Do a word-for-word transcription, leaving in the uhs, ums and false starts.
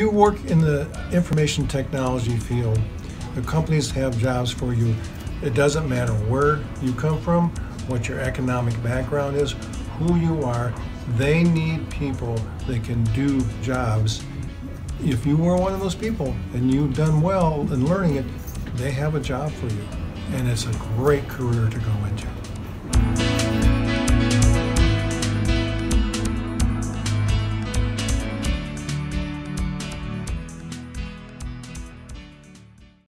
you work in the information technology field, the companies have jobs for you. It doesn't matter where you come from, what your economic background is, who you are. They need people that can do jobs. If you are one of those people and you've done well in learning it, they have a job for you. And it's a great career to go into.